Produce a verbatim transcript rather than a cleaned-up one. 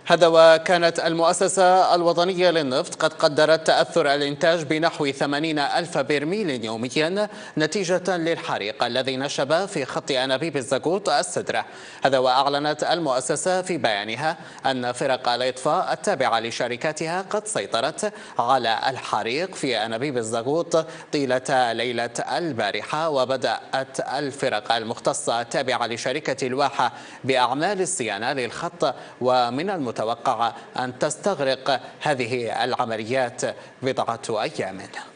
هذا وكانت المؤسسة الوطنية للنفط قد قدرت تأثر الإنتاج بنحو ثمانين ألف برميل يوميا نتيجة للحريق الذي نشب في خط أنابيب الزقوط السدرة. هذا وأعلنت المؤسسة في بيانها أن فرق الإطفاء التابعة لشركاتها قد سيطرت على الحريق في أنابيب الزقوط طيلة ليلة البارحة، وبدأت الفرق المختصة التابعة لشركة الواحة بأعمال الصيانة للخط، ومن المتوقع أن تستغرق هذه العمليات بضعة أيام.